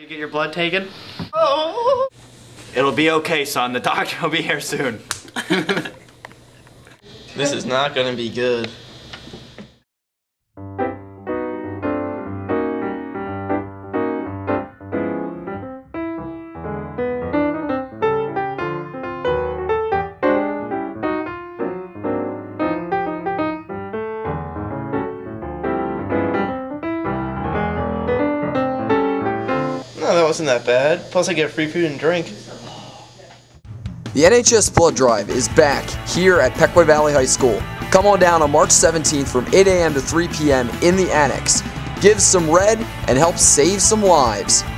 to get your blood taken? Oh. It'll be okay, son. The doctor will be here soon. This is not gonna be good. No, that wasn't that bad. Plus I get free food and drink. The NHS blood drive is back here at Pequea Valley High School. Come on down on March 17th from 8 a.m. to 3 p.m. in the annex. Give some red and help save some lives.